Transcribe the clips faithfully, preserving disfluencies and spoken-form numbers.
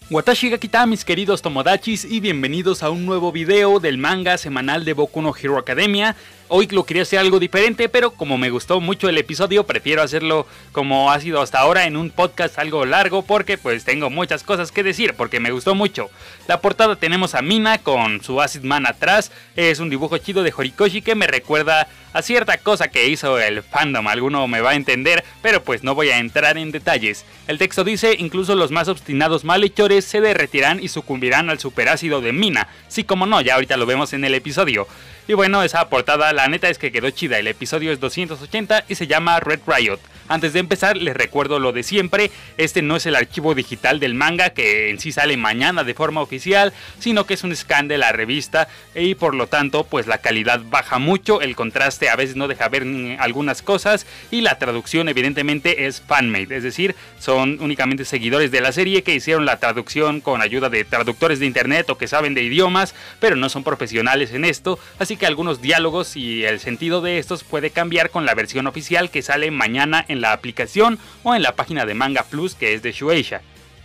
Watashi ga kita, mis queridos Tomodachis, y bienvenidos a un nuevo video del manga semanal de Boku no Hero Academia. Hoy lo quería hacer algo diferente, pero como me gustó mucho el episodio, prefiero hacerlo como ha sido hasta ahora en un podcast algo largo, porque pues tengo muchas cosas que decir, porque me gustó mucho. La portada tenemos a Mina con su Acid Man atrás, es un dibujo chido de Horikoshi que me recuerda a cierta cosa que hizo el fandom, alguno me va a entender, pero pues no voy a entrar en detalles. El texto dice: incluso los más obstinados malhechores se derretirán y sucumbirán al superácido de Mina. Sí, como no, ya ahorita lo vemos en el episodio. Y bueno, esa portada la neta es que quedó chida. El episodio es doscientos ochenta y se llama Red Riot. Antes de empezar les recuerdo lo de siempre, este no es el archivo digital del manga que en sí sale mañana de forma oficial, sino que es un scan de la revista y por lo tanto pues la calidad baja mucho, el contraste a veces no deja ver algunas cosas y la traducción evidentemente es fanmade, es decir, son únicamente seguidores de la serie que hicieron la traducción con ayuda de traductores de internet o que saben de idiomas, pero no son profesionales en esto, así que algunos diálogos y el sentido de estos puede cambiar con la versión oficial que sale mañana en la aplicación o en la página de Manga Plus que es de Shueisha.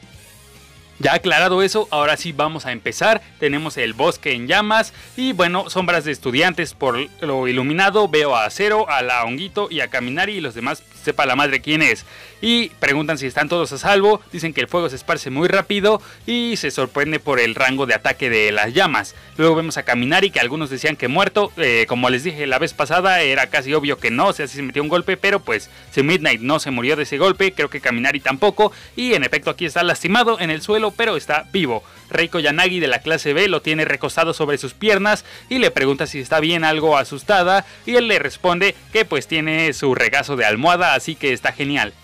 Ya aclarado eso, ahora sí vamos a empezar. Tenemos el bosque en llamas y bueno, sombras de estudiantes por lo iluminado. Veo a Zero, a la Honguito y a Kaminari y los demás sepa la madre quién es. Y preguntan si están todos a salvo, dicen que el fuego se esparce muy rápido y se sorprende por el rango de ataque de las llamas. Luego vemos a Kaminari que algunos decían que muerto, eh, como les dije la vez pasada era casi obvio que no, o sea, sí se metió un golpe, pero pues si Midnight no se murió de ese golpe, creo que Kaminari tampoco y en efecto aquí está lastimado en el suelo, pero está vivo. Reiko Yanagi de la clase B lo tiene recostado sobre sus piernas y le pregunta si está bien, algo asustada, y él le responde que pues tiene su regazo de almohada, así que está genial.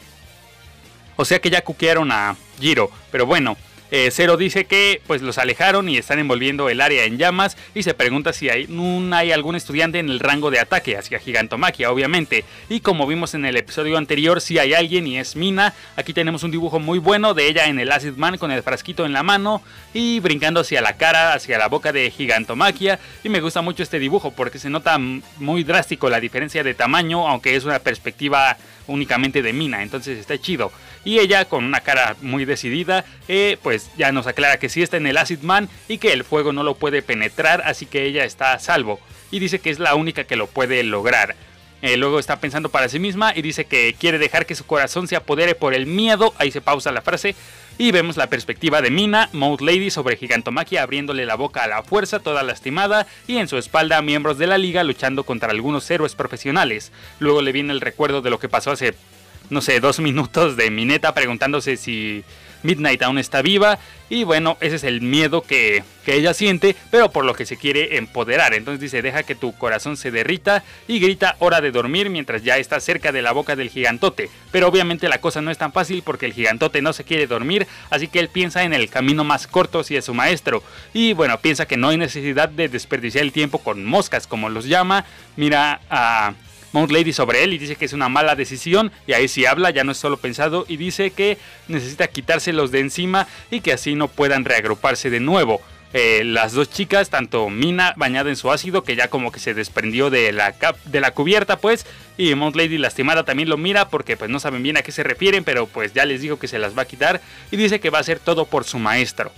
O sea que ya cuquearon a Jiro, pero bueno. Eh, Zero dice que pues los alejaron y están envolviendo el área en llamas y se pregunta si hay, no hay algún estudiante en el rango de ataque hacia Gigantomachia, obviamente. Y como vimos en el episodio anterior, si sí hay alguien y es Mina. Aquí tenemos un dibujo muy bueno de ella en el Acid Man con el frasquito en la mano y brincando hacia la cara, hacia la boca de Gigantomachia. Y me gusta mucho este dibujo porque se nota muy drástico la diferencia de tamaño, aunque es una perspectiva únicamente de Mina, entonces está chido. Y ella con una cara muy decidida, eh, pues ya nos aclara que sí está en el Acid Man y que el fuego no lo puede penetrar, así que ella está a salvo. Y dice que es la única que lo puede lograr. Eh, luego está pensando para sí misma y dice que quiere dejar que su corazón se apodere por el miedo. Ahí se pausa la frase. Y vemos la perspectiva de Mina, Mode Lady sobre Gigantomachia abriéndole la boca a la fuerza, toda lastimada, y en su espalda miembros de la liga luchando contra algunos héroes profesionales. Luego le viene el recuerdo de lo que pasó hace, no sé, dos minutos de Mineta preguntándose si Midnight aún está viva. Y bueno, ese es el miedo que, que ella siente, pero por lo que se quiere empoderar. Entonces dice: deja que tu corazón se derrita, y grita hora de dormir mientras ya está cerca de la boca del gigantote. Pero obviamente la cosa no es tan fácil porque el gigantote no se quiere dormir, así que él piensa en el camino más corto si es su maestro. Y bueno, piensa que no hay necesidad de desperdiciar el tiempo con moscas, como los llama. Mira a Mount Lady sobre él y dice que es una mala decisión, y ahí sí habla, ya no es solo pensado, y dice que necesita quitárselos de encima y que así no puedan reagruparse de nuevo. Eh, las dos chicas, tanto Mina bañada en su ácido que ya como que se desprendió de la, cap de la cubierta pues, y Mount Lady lastimada también lo mira porque pues no saben bien a qué se refieren, pero pues ya les dijo que se las va a quitar y dice que va a hacer todo por su maestro.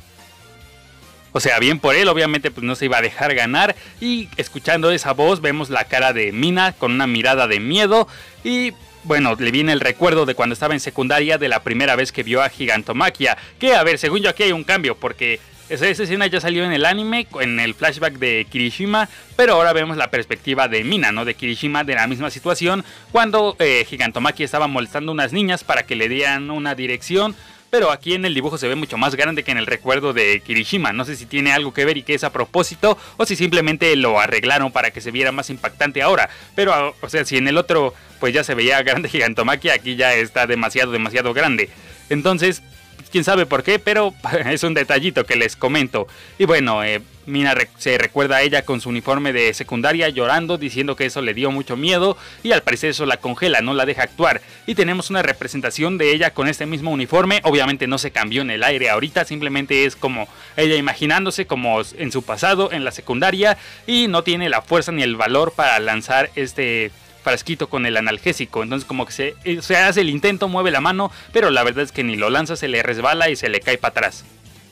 O sea, bien por él, obviamente pues no se iba a dejar ganar. Y escuchando esa voz vemos la cara de Mina con una mirada de miedo. Y bueno, le viene el recuerdo de cuando estaba en secundaria, de la primera vez que vio a Gigantomachia. Que a ver, según yo aquí hay un cambio, porque esa, esa escena ya salió en el anime, en el flashback de Kirishima. Pero ahora vemos la perspectiva de Mina, no de Kirishima, de la misma situación. Cuando eh, Gigantomachia estaba molestando a unas niñas para que le dieran una dirección. Pero aquí en el dibujo se ve mucho más grande que en el recuerdo de Kirishima. No sé si tiene algo que ver y que es a propósito, o si simplemente lo arreglaron para que se viera más impactante ahora. Pero, o sea, si en el otro pues ya se veía grande Gigantomachia, aquí ya está demasiado, demasiado grande. Entonces, quién sabe por qué, pero es un detallito que les comento. Y bueno, eh, Mina re se recuerda a ella con su uniforme de secundaria llorando, diciendo que eso le dio mucho miedo y al parecer eso la congela, no la deja actuar. Y tenemos una representación de ella con este mismo uniforme, obviamente no se cambió en el aire ahorita, simplemente es como ella imaginándose como en su pasado en la secundaria, y no tiene la fuerza ni el valor para lanzar este frasquito con el analgésico. Entonces como que se, se hace el intento, mueve la mano, pero la verdad es que ni lo lanza, se le resbala y se le cae para atrás.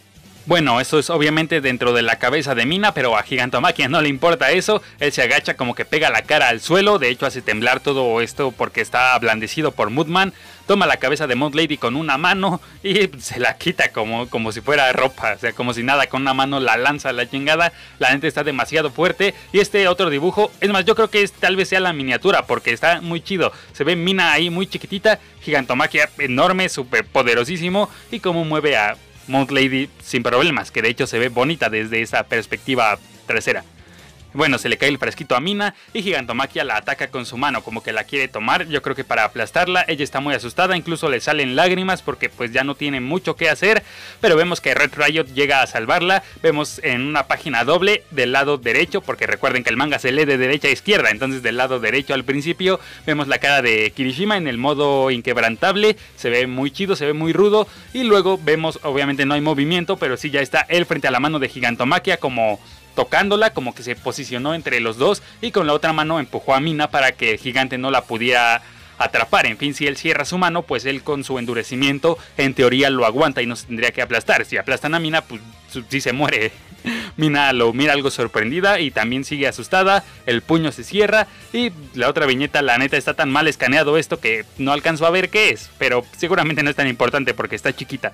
Bueno, eso es obviamente dentro de la cabeza de Mina, pero a Gigantomachia no le importa eso. Él se agacha, como que pega la cara al suelo, de hecho hace temblar todo esto porque está ablandecido por Moodman. Toma la cabeza de Moon Lady con una mano y se la quita como, como si fuera ropa, o sea, como si nada, con una mano la lanza a la chingada. La neta está demasiado fuerte. Y este otro dibujo, es más, yo creo que es, tal vez sea la miniatura porque está muy chido. Se ve Mina ahí muy chiquitita, Gigantomachia enorme, súper poderosísimo, y cómo mueve a Moon Lady sin problemas, que de hecho se ve bonita desde esa perspectiva trasera. Bueno, se le cae el frasquito a Mina y Gigantomachia la ataca con su mano, como que la quiere tomar, yo creo que para aplastarla. Ella está muy asustada, incluso le salen lágrimas porque pues ya no tiene mucho que hacer, pero vemos que Red Riot llega a salvarla. Vemos en una página doble del lado derecho, porque recuerden que el manga se lee de derecha a izquierda, entonces del lado derecho al principio vemos la cara de Kirishima en el modo inquebrantable, se ve muy chido, se ve muy rudo, y luego vemos, obviamente no hay movimiento, pero sí ya está él frente a la mano de Gigantomachia como tocándola, como que se posicionó entre los dos y con la otra mano empujó a Mina para que el gigante no la pudiera atrapar. En fin, si él cierra su mano, pues él con su endurecimiento en teoría lo aguanta y no se tendría que aplastar. Si aplastan a Mina, pues sí se muere. Mina lo mira algo sorprendida y también sigue asustada, el puño se cierra y la otra viñeta, la neta está tan mal escaneado esto que no alcanzo a ver qué es, pero seguramente no es tan importante porque está chiquita.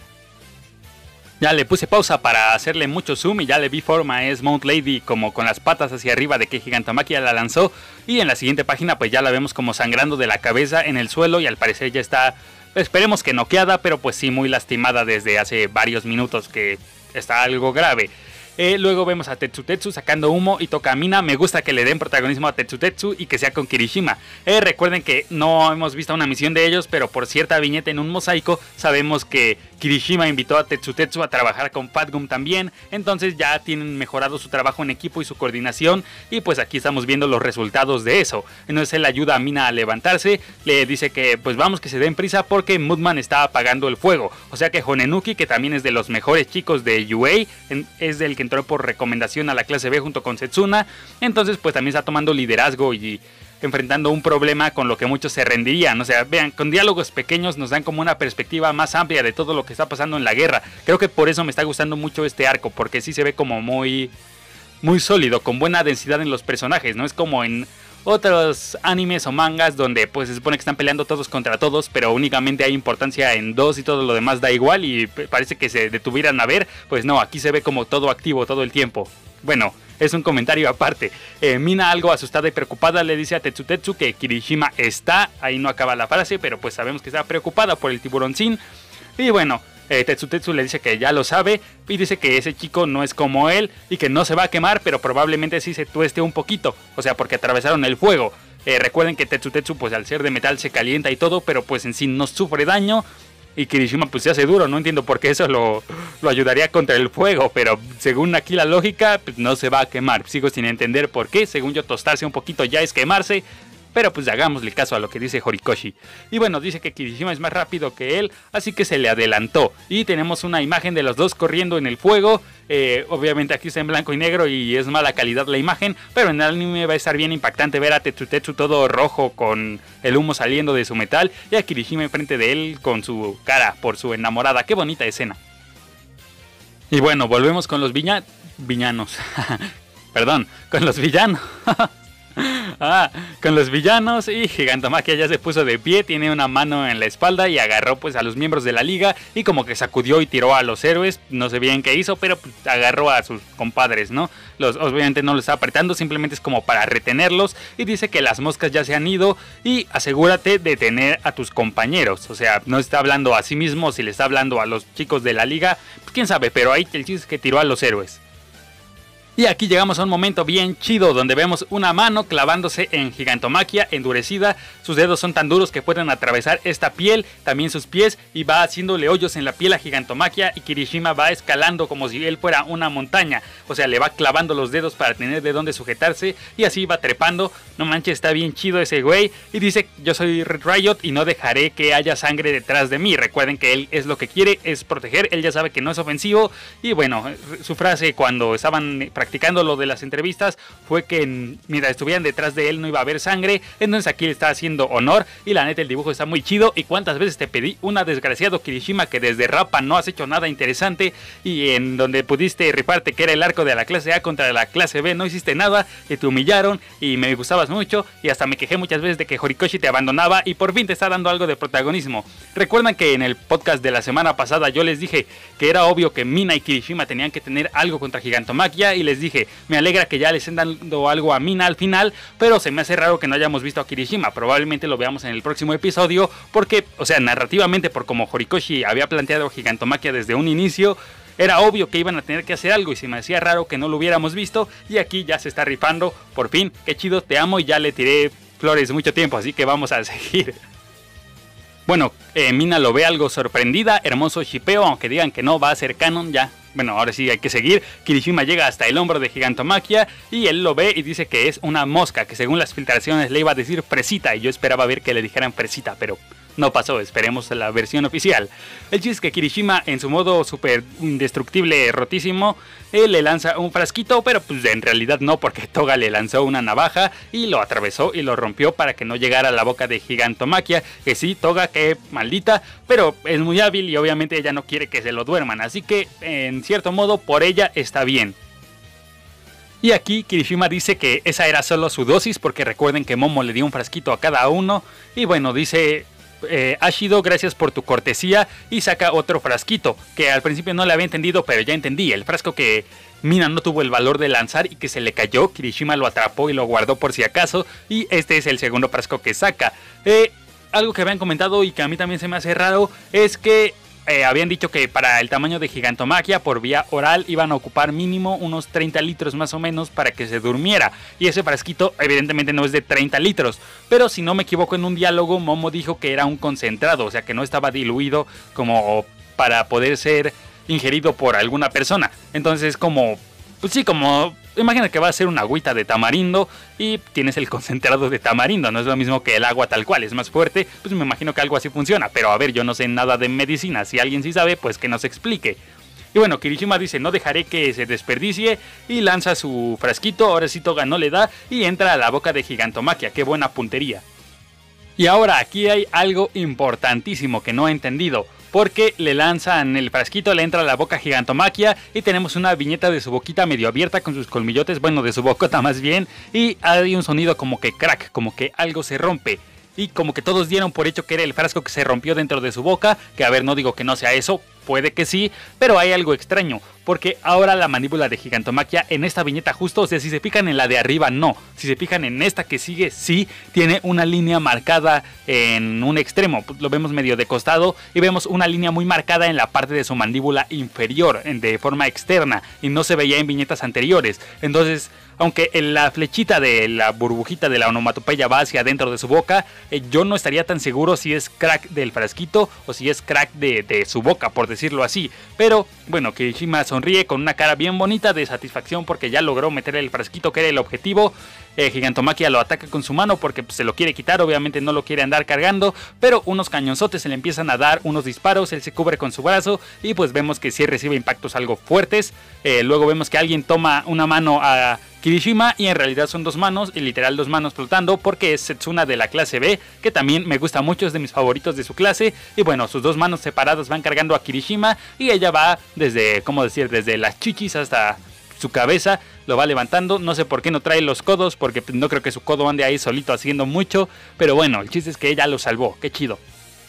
Ya le puse pausa para hacerle mucho zoom y ya le vi forma, es Mount Lady como con las patas hacia arriba de que Gigantomachia la lanzó, y en la siguiente página pues ya la vemos como sangrando de la cabeza en el suelo y al parecer ya está, esperemos que noqueada, pero pues sí muy lastimada desde hace varios minutos, que está algo grave. Eh, luego vemos a Tetsutetsu sacando humo y toca a Mina. Me gusta que le den protagonismo a Tetsutetsu y que sea con Kirishima. Eh, recuerden que no hemos visto una misión de ellos, pero por cierta viñeta en un mosaico sabemos que Kirishima invitó a Tetsutetsu a trabajar con Fatgum también. Entonces ya tienen mejorado su trabajo en equipo y su coordinación, y pues aquí estamos viendo los resultados de eso. Entonces él ayuda a Mina a levantarse, le dice que pues vamos, que se den prisa porque Moodman está apagando el fuego. O sea que Honenuki, que también es de los mejores chicos de U A, es del que entró por recomendación a la clase B junto con Setsuna, entonces pues también está tomando liderazgo y enfrentando un problema con lo que muchos se rendirían. O sea, vean, con diálogos pequeños nos dan como una perspectiva más amplia de todo lo que está pasando en la guerra. Creo que por eso me está gustando mucho este arco, porque sí se ve como muy muy sólido, con buena densidad en los personajes, no es como en otros animes o mangas donde pues se supone que están peleando todos contra todos, pero únicamente hay importancia en dos y todo lo demás da igual y parece que se detuvieran a ver. Pues no, aquí se ve como todo activo todo el tiempo. Bueno, es un comentario aparte. eh, Mina, algo asustada y preocupada, le dice a Tetsutetsu que Kirishima está, ahí no acaba la frase, pero pues sabemos que está preocupada por el tiburoncín. Y bueno, Eh, Tetsutetsu le dice que ya lo sabe y dice que ese chico no es como él y que no se va a quemar, pero probablemente sí se tueste un poquito, o sea, porque atravesaron el fuego. Eh, recuerden que Tetsutetsu pues al ser de metal se calienta y todo, pero pues en sí no sufre daño, y Kirishima pues se hace duro. No entiendo por qué eso lo, lo ayudaría contra el fuego, pero según aquí la lógica pues no se va a quemar. Sigo sin entender por qué, según yo tostarse un poquito ya es quemarse. Pero pues hagámosle caso a lo que dice Horikoshi. Y bueno, dice que Kirishima es más rápido que él, así que se le adelantó. Y tenemos una imagen de los dos corriendo en el fuego. Eh, obviamente aquí está en blanco y negro y es mala calidad la imagen, pero en el anime va a estar bien impactante ver a Tetsutetsu todo rojo con el humo saliendo de su metal y a Kirishima enfrente de él con su cara por su enamorada. Qué bonita escena. Y bueno, volvemos con los viña... villanos. Perdón, con los villanos. Ah, con los villanos, y Gigantomachia ya se puso de pie, tiene una mano en la espalda y agarró pues a los miembros de la liga y como que sacudió y tiró a los héroes. No sé bien qué hizo, pero pues, agarró a sus compadres, ¿no? Los, obviamente no los está apretando, simplemente es como para retenerlos, y dice que las moscas ya se han ido y asegúrate de tener a tus compañeros. O sea, no está hablando a sí mismo, si le está hablando a los chicos de la liga, pues quién sabe, pero ahí el chiste es que tiró a los héroes. Y aquí llegamos a un momento bien chido donde vemos una mano clavándose en Gigantomachia endurecida. Sus dedos son tan duros que pueden atravesar esta piel, también sus pies, y va haciéndole hoyos en la piel a Gigantomachia, y Kirishima va escalando como si él fuera una montaña. O sea, le va clavando los dedos para tener de dónde sujetarse y así va trepando. No manches, está bien chido ese güey. Y dice, yo soy Red Riot y no dejaré que haya sangre detrás de mí. Recuerden que él es lo que quiere, es proteger. Él ya sabe que no es ofensivo. Y bueno, su frase cuando estaban practicando practicando lo de las entrevistas fue que en, mientras estuvieran detrás de él no iba a haber sangre. Entonces aquí le está haciendo honor y la neta el dibujo está muy chido. Y cuántas veces te pedí una desgraciado Kirishima que desde Rappa no has hecho nada interesante y en donde pudiste rifarte que era el arco de la clase A contra la clase B no hiciste nada y te humillaron y me gustabas mucho y hasta me quejé muchas veces de que Horikoshi te abandonaba y por fin te está dando algo de protagonismo. Recuerdan que en el podcast de la semana pasada yo les dije que era obvio que Mina y Kirishima tenían que tener algo contra Gigantomachia y les dije, me alegra que ya les estén dando algo a Mina al final, pero se me hace raro que no hayamos visto a Kirishima. Probablemente lo veamos en el próximo episodio porque, o sea, narrativamente por como Horikoshi había planteado Gigantomachia desde un inicio, era obvio que iban a tener que hacer algo y se me hacía raro que no lo hubiéramos visto y aquí ya se está rifando, por fin, qué chido, te amo y ya le tiré flores mucho tiempo, así que vamos a seguir. Bueno, eh, Mina lo ve algo sorprendida, hermoso shipeo, aunque digan que no va a ser canon, ya. Bueno, ahora sí hay que seguir. Kirishima llega hasta el hombro de Gigantomachia y él lo ve y dice que es una mosca, que según las filtraciones le iba a decir fresita y yo esperaba ver que le dijeran fresita, pero no pasó, esperemos la versión oficial. El chiste es que Kirishima en su modo super indestructible rotísimo, él le lanza un frasquito, pero pues en realidad no, porque Toga le lanzó una navaja y lo atravesó y lo rompió para que no llegara a la boca de Gigantomachia, que sí, Toga, que maldita, pero es muy hábil y obviamente ella no quiere que se lo duerman, así que en cierto modo por ella está bien. Y aquí Kirishima dice que esa era solo su dosis, porque recuerden que Momo le dio un frasquito a cada uno, y bueno, dice... Eh, Ashido, gracias por tu cortesía y saca otro frasquito que al principio no le había entendido, pero ya entendí, el frasco que Mina no tuvo el valor de lanzar y que se le cayó, Kirishima lo atrapó y lo guardó por si acaso y este es el segundo frasco que saca. Eh, algo que habían comentado y que a mí también se me hace raro es que Eh, habían dicho que para el tamaño de Gigantomachia por vía oral iban a ocupar mínimo unos treinta litros más o menos para que se durmiera. Y ese frasquito evidentemente no es de treinta litros. Pero si no me equivoco en un diálogo Momo dijo que era un concentrado, o sea que no estaba diluido como para poder ser ingerido por alguna persona. Entonces como, pues sí, como... Imagina que va a ser una agüita de tamarindo y tienes el concentrado de tamarindo, no es lo mismo que el agua tal cual, es más fuerte, pues me imagino que algo así funciona, pero a ver, yo no sé nada de medicina, si alguien sí sabe, pues que nos explique. Y bueno, Kirishima dice, no dejaré que se desperdicie y lanza su frasquito, ahora sí Toga no le da y entra a la boca de Gigantomachia, qué buena puntería. Y ahora aquí hay algo importantísimo que no he entendido. Porque le lanzan el frasquito, le entra a la boca Gigantomachia y tenemos una viñeta de su boquita medio abierta con sus colmillotes, bueno, de su bocota más bien, y hay un sonido como que crack, como que algo se rompe. Y como que todos dieron por hecho que era el frasco que se rompió dentro de su boca, que a ver, no digo que no sea eso, puede que sí, pero hay algo extraño, porque ahora la mandíbula de Gigantomachia en esta viñeta justo, o sea, si se fijan en la de arriba, no, si se fijan en esta que sigue, sí, tiene una línea marcada en un extremo, lo vemos medio de costado, y vemos una línea muy marcada en la parte de su mandíbula inferior, de forma externa, y no se veía en viñetas anteriores, entonces... Aunque la flechita de la burbujita de la onomatopeya va hacia adentro de su boca, eh, yo no estaría tan seguro si es crack del frasquito o si es crack de, de su boca, por decirlo así. Pero bueno, Kirishima sonríe con una cara bien bonita de satisfacción porque ya logró meter el frasquito que era el objetivo. Eh, Gigantomachia lo ataca con su mano porque pues, se lo quiere quitar, obviamente no lo quiere andar cargando, pero unos cañonzotes se le empiezan a dar, unos disparos, él se cubre con su brazo y pues vemos que sí recibe impactos algo fuertes. Eh, luego vemos que alguien toma una mano a Kirishima y en realidad son dos manos y literal dos manos flotando porque es Setsuna de la clase B, que también me gusta mucho, es de mis favoritos de su clase y bueno, sus dos manos separadas van cargando a Kirishima y ella va desde, ¿cómo decir?, desde las chichis hasta su cabeza, lo va levantando, no sé por qué no trae los codos porque no creo que su codo ande ahí solito haciendo mucho, pero bueno, el chiste es que ella lo salvó, qué chido.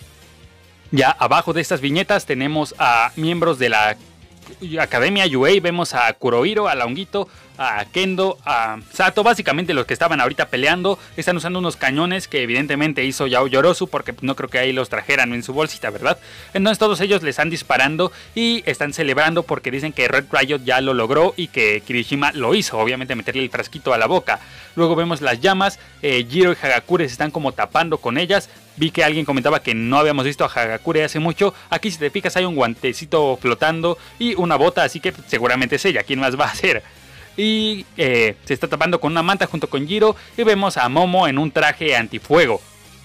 Ya abajo de estas viñetas tenemos a miembros de la Academia Yuei, vemos a Kurohiro, a Laonguito, a Kendo, a Sato, básicamente los que estaban ahorita peleando, están usando unos cañones que evidentemente hizo Yao Yorozu porque no creo que ahí los trajeran en su bolsita, ¿verdad? Entonces todos ellos le están disparando y están celebrando porque dicen que Red Riot ya lo logró y que Kirishima lo hizo, obviamente meterle el frasquito a la boca. Luego vemos las llamas, eh, Jiro y Hagakure se están como tapando con ellas. Vi que alguien comentaba que no habíamos visto a Hagakure hace mucho. Aquí si te fijas hay un guantecito flotando y una bota, así que seguramente es ella, ¿quién más va a ser? Y eh, se está tapando con una manta junto con Jiro y vemos a Momo en un traje antifuego.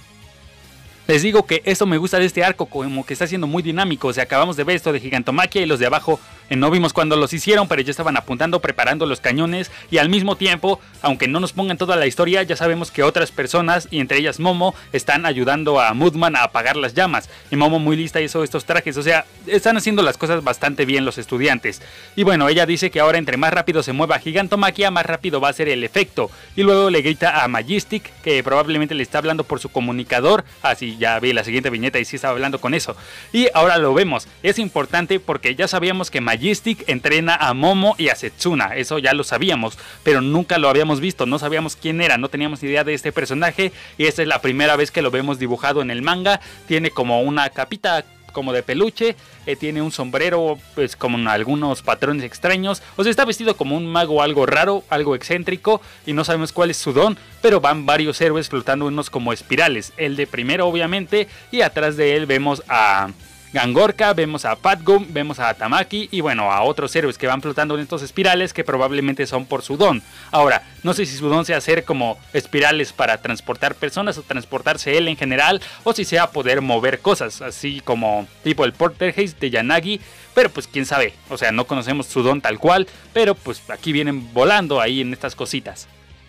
Les digo que esto me gusta de este arco, como que está siendo muy dinámico. O sea, acabamos de ver esto de Gigantomachia y los de abajo Eh, no vimos cuando los hicieron, pero ya estaban apuntando, preparando los cañones y al mismo tiempo, aunque no nos pongan toda la historia, ya sabemos que otras personas, y entre ellas Momo, están ayudando a Moodman a apagar las llamas. Y Momo muy lista hizo estos trajes, o sea, están haciendo las cosas bastante bien los estudiantes. Y bueno, ella dice que ahora entre más rápido se mueva Gigantomachia, más rápido va a ser el efecto. Y luego le grita a Majestic, que probablemente le está hablando por su comunicador. Así, ah, ya vi la siguiente viñeta y sí estaba hablando con eso. Y ahora lo vemos, es importante porque ya sabíamos que Majestic entrena a Momo y a Setsuna, eso ya lo sabíamos, pero nunca lo habíamos visto, no sabíamos quién era, no teníamos idea de este personaje y esta es la primera vez que lo vemos dibujado en el manga. Tiene como una capita como de peluche, eh, tiene un sombrero pues con algunos patrones extraños, o sea, está vestido como un mago algo raro, algo excéntrico y no sabemos cuál es su don, pero van varios héroes flotando unos como espirales, el de primero obviamente, y atrás de él vemos a Gangorka, vemos a Patgum, vemos a Tamaki y bueno, a otros héroes que van flotando en estos espirales que probablemente son por su don. Ahora, no sé si su don sea hacer como espirales para transportar personas o transportarse él en general, o si sea poder mover cosas, así como tipo el Poltergeist de Yanagi, pero pues quién sabe, o sea, no conocemos su don tal cual, pero pues aquí vienen volando ahí en estas cositas.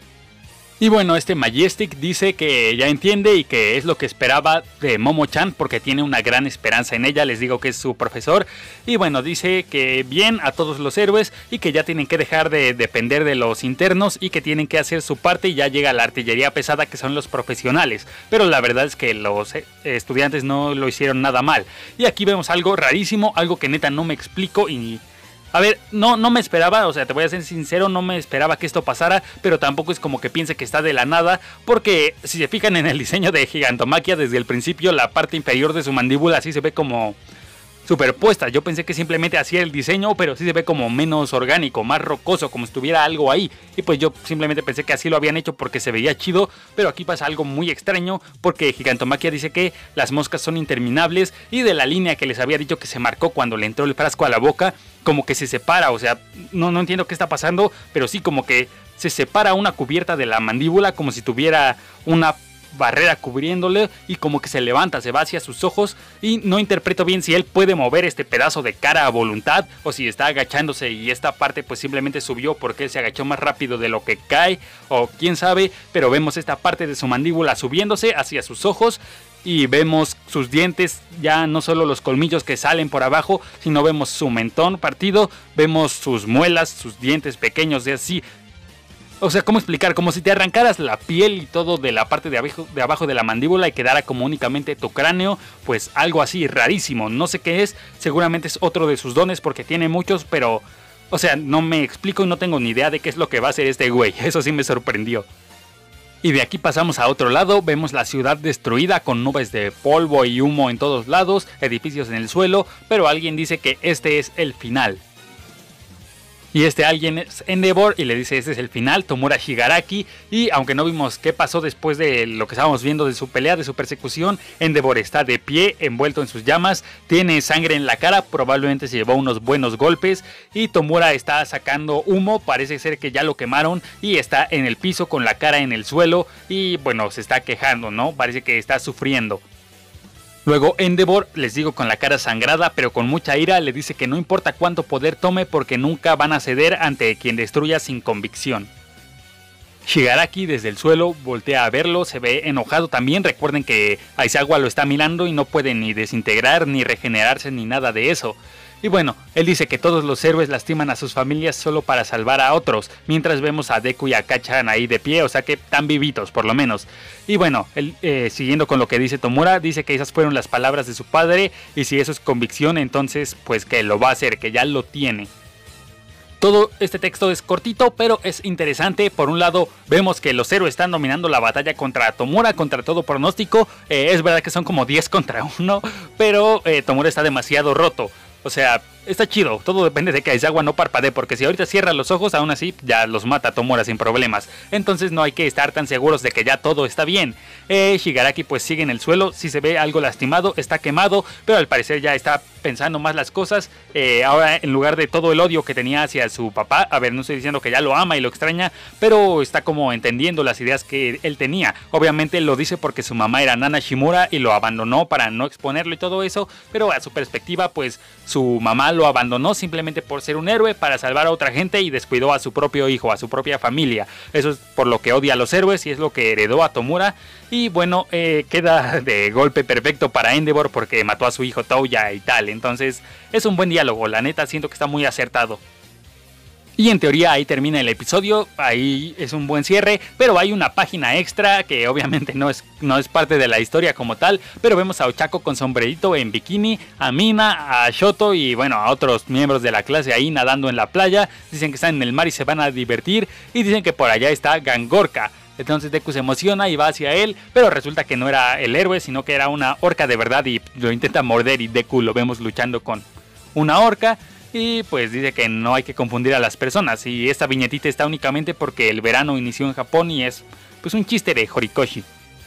Y bueno, este Majestic dice que ya entiende y que es lo que esperaba de Momo-chan porque tiene una gran esperanza en ella, les digo que es su profesor. Y bueno, dice que bien a todos los héroes y que ya tienen que dejar de depender de los internos y que tienen que hacer su parte y ya llega la artillería pesada que son los profesionales. Pero la verdad es que los estudiantes no lo hicieron nada mal. Y aquí vemos algo rarísimo, algo que neta no me explico y... A ver, no, no me esperaba, o sea, te voy a ser sincero, no me esperaba que esto pasara, pero tampoco es como que piense que está de la nada, porque si se fijan en el diseño de Gigantomachia, desde el principio la parte inferior de su mandíbula así se ve como superpuesta. Yo pensé que simplemente hacía el diseño, pero sí se ve como menos orgánico, más rocoso, como si tuviera algo ahí. Y pues yo simplemente pensé que así lo habían hecho porque se veía chido, pero aquí pasa algo muy extraño, porque Gigantomachia dice que las moscas son interminables y de la línea que les había dicho que se marcó cuando le entró el frasco a la boca, como que se separa, o sea, no, no entiendo qué está pasando, pero sí como que se separa una cubierta de la mandíbula como si tuviera una barrera cubriéndole y como que se levanta, se va hacia sus ojos y no interpreto bien si él puede mover este pedazo de cara a voluntad o si está agachándose y esta parte pues simplemente subió porque él se agachó más rápido de lo que cae o quién sabe, pero vemos esta parte de su mandíbula subiéndose hacia sus ojos y vemos sus dientes, ya no solo los colmillos que salen por abajo, sino vemos su mentón partido, vemos sus muelas, sus dientes pequeños de así. O sea, ¿cómo explicar? Como si te arrancaras la piel y todo de la parte de abajo, de abajo de la mandíbula y quedara como únicamente tu cráneo, pues algo así rarísimo. No sé qué es, seguramente es otro de sus dones porque tiene muchos, pero... O sea, no me explico y no tengo ni idea de qué es lo que va a hacer este güey, eso sí me sorprendió. Y de aquí pasamos a otro lado, vemos la ciudad destruida con nubes de polvo y humo en todos lados, edificios en el suelo, pero alguien dice que este es el final. Y este alguien es Endeavor y le dice este es el final, Tomura Shigaraki. Y aunque no vimos qué pasó después de lo que estábamos viendo de su pelea, de su persecución, Endeavor está de pie, envuelto en sus llamas, tiene sangre en la cara, probablemente se llevó unos buenos golpes. Y Tomura está sacando humo, parece ser que ya lo quemaron y está en el piso con la cara en el suelo. Y bueno, se está quejando, ¿no? Parece que está sufriendo. Luego Endeavor, les digo con la cara sangrada pero con mucha ira, le dice que no importa cuánto poder tome porque nunca van a ceder ante quien destruya sin convicción. Shigaraki desde el suelo voltea a verlo, se ve enojado también, recuerden que Aizawa lo está mirando y no puede ni desintegrar ni regenerarse ni nada de eso. Y bueno, él dice que todos los héroes lastiman a sus familias solo para salvar a otros, mientras vemos a Deku y a Kachan ahí de pie, o sea que están vivitos por lo menos. Y bueno, él, eh, siguiendo con lo que dice Tomura, dice que esas fueron las palabras de su padre y si eso es convicción entonces pues que lo va a hacer, que ya lo tiene. Todo este texto es cortito, pero es interesante. Por un lado, vemos que los héroes están dominando la batalla contra Tomura, contra todo pronóstico. Eh, es verdad que son como diez contra uno, pero eh, Tomura está demasiado roto. O sea, está chido, todo depende de que Aizawa no parpadee, porque si ahorita cierra los ojos, aún así ya los mata Tomura sin problemas. Entonces no hay que estar tan seguros de que ya todo está bien. Eh, Shigaraki pues sigue en el suelo, sí se ve algo lastimado, está quemado, pero al parecer ya está pensando más las cosas. Eh, ahora en lugar de todo el odio que tenía hacia su papá, a ver, no estoy diciendo que ya lo ama y lo extraña, pero está como entendiendo las ideas que él tenía. Obviamente lo dice porque su mamá era Nana Shimura y lo abandonó para no exponerlo y todo eso, pero a su perspectiva pues su mamá lo abandonó simplemente por ser un héroe para salvar a otra gente y descuidó a su propio hijo, a su propia familia. Eso es por lo que odia a los héroes y es lo que heredó a Tomura. Y bueno, eh, queda de golpe perfecto para Endeavor porque mató a su hijo Touya y tal. Entonces es un buen diálogo, la neta siento que está muy acertado. Y en teoría ahí termina el episodio, ahí es un buen cierre, pero hay una página extra que obviamente no es, no es parte de la historia como tal, pero vemos a Ochako con sombrerito en bikini, a Mina, a Shoto y bueno, a otros miembros de la clase ahí nadando en la playa. Dicen que están en el mar y se van a divertir y dicen que por allá está Gangorka. Entonces Deku se emociona y va hacia él, pero resulta que no era el héroe, sino que era una orca de verdad y lo intenta morder y Deku lo vemos luchando con una orca. Y pues dice que no hay que confundir a las personas. Y esta viñetita está únicamente porque el verano inició en Japón y es pues un chiste de Horikoshi.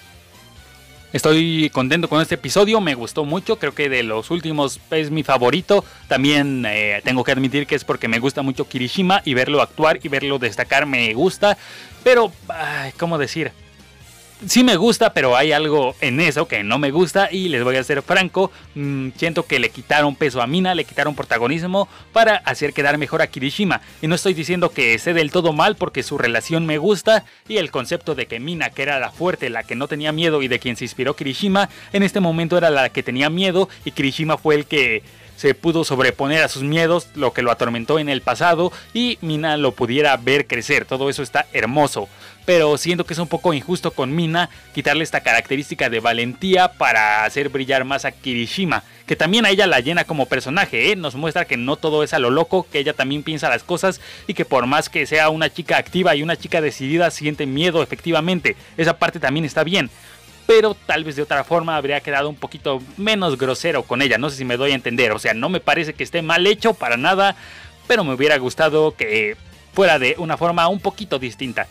Estoy contento con este episodio, me gustó mucho, creo que de los últimos es mi favorito. También eh, tengo que admitir que es porque me gusta mucho Kirishima y verlo actuar y verlo destacar me gusta. Pero, ay, ¿cómo decir? Sí me gusta, pero hay algo en eso que no me gusta y les voy a ser franco, mmm, siento que le quitaron peso a Mina, le quitaron protagonismo para hacer quedar mejor a Kirishima. Y no estoy diciendo que esté del todo mal porque su relación me gusta y el concepto de que Mina, que era la fuerte, la que no tenía miedo y de quien se inspiró Kirishima, en este momento era la que tenía miedo y Kirishima fue el que se pudo sobreponer a sus miedos, lo que lo atormentó en el pasado y Mina lo pudiera ver crecer. Todo eso está hermoso, pero siento que es un poco injusto con Mina quitarle esta característica de valentía para hacer brillar más a Kirishima, que también a ella la llena como personaje, ¿eh? Nos muestra que no todo es a lo loco, que ella también piensa las cosas y que por más que sea una chica activa y una chica decidida siente miedo efectivamente. Esa parte también está bien, pero tal vez de otra forma habría quedado un poquito menos grosero con ella, no sé si me doy a entender. O sea, no me parece que esté mal hecho para nada, pero me hubiera gustado que fuera de una forma un poquito distinta.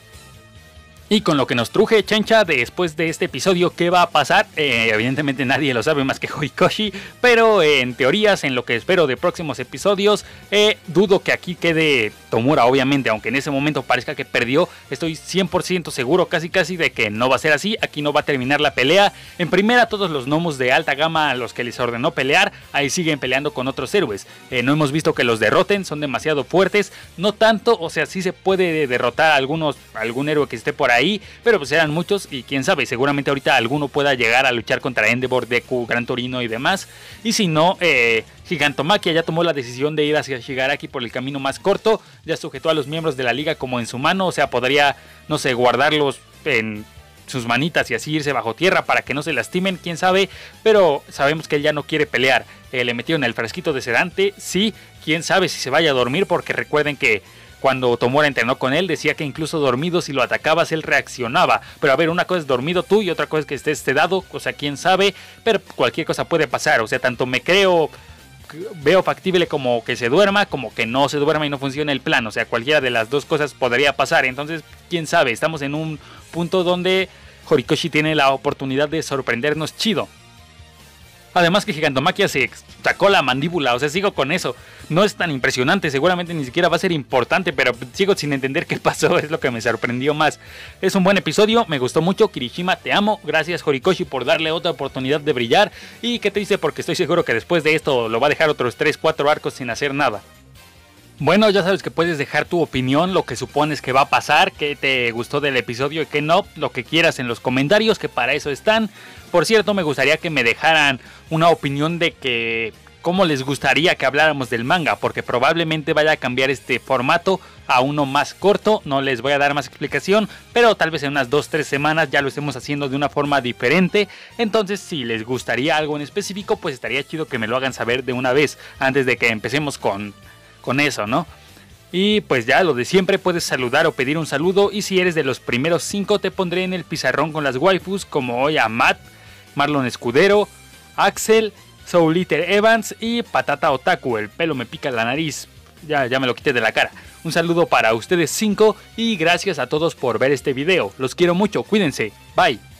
Y con lo que nos truje Chencha después de este episodio, ¿qué va a pasar? Eh, evidentemente nadie lo sabe más que Horikoshi, pero eh, en teorías, en lo que espero de próximos episodios, eh, dudo que aquí quede Tomura, obviamente, aunque en ese momento parezca que perdió, estoy cien por ciento seguro, casi casi, de que no va a ser así. Aquí no va a terminar la pelea. En primera, todos los gnomos de alta gama a los que les ordenó pelear, ahí siguen peleando con otros héroes. Eh, no hemos visto que los derroten, son demasiado fuertes, no tanto, o sea, sí se puede derrotar a algunos, algún héroe que esté por ahí, ahí, pero pues eran muchos y quién sabe, seguramente ahorita alguno pueda llegar a luchar contra Endeavor, Deku, Gran Torino y demás. Y si no, eh, Gigantomachia ya tomó la decisión de ir hacia Shigaraki por el camino más corto, ya sujetó a los miembros de la liga como en su mano, o sea, podría, no sé, guardarlos en sus manitas y así irse bajo tierra para que no se lastimen, quién sabe, pero sabemos que él ya no quiere pelear. Eh, le metieron el frasquito de sedante, sí, quién sabe si se vaya a dormir, porque recuerden que cuando Tomura entrenó con él decía que incluso dormido, si lo atacabas él reaccionaba. Pero a ver, una cosa es dormido tú y otra cosa es que estés sedado, o sea, quién sabe, pero cualquier cosa puede pasar. O sea, tanto me creo, veo factible como que se duerma, como que no se duerma y no funcione el plan. O sea, cualquiera de las dos cosas podría pasar. Entonces, quién sabe, estamos en un punto donde Horikoshi tiene la oportunidad de sorprendernos chido. Además que Gigantomachia se sacó la mandíbula, o sea, sigo con eso. No es tan impresionante, seguramente ni siquiera va a ser importante, pero sigo sin entender qué pasó, es lo que me sorprendió más. Es un buen episodio, me gustó mucho. Kirishima, te amo. Gracias Horikoshi por darle otra oportunidad de brillar. Y qué triste, porque estoy seguro que después de esto lo va a dejar otros tres cuatro arcos sin hacer nada. Bueno, ya sabes que puedes dejar tu opinión, lo que supones que va a pasar, qué te gustó del episodio y qué no, lo que quieras en los comentarios, que para eso están. Por cierto, me gustaría que me dejaran una opinión de que cómo les gustaría que habláramos del manga, porque probablemente vaya a cambiar este formato a uno más corto. No les voy a dar más explicación, pero tal vez en unas dos tres semanas ya lo estemos haciendo de una forma diferente. Entonces, si les gustaría algo en específico, pues estaría chido que me lo hagan saber de una vez, antes de que empecemos con... con eso, ¿no? Y pues ya lo de siempre, puedes saludar o pedir un saludo, y si eres de los primeros cinco te pondré en el pizarrón con las waifus, como hoy a Matt, Marlon Escudero, Axel, Soul Eater Evans y Patata Otaku. El pelo me pica la nariz, ya, ya me lo quité de la cara. Un saludo para ustedes cinco y gracias a todos por ver este video. Los quiero mucho, cuídense, bye.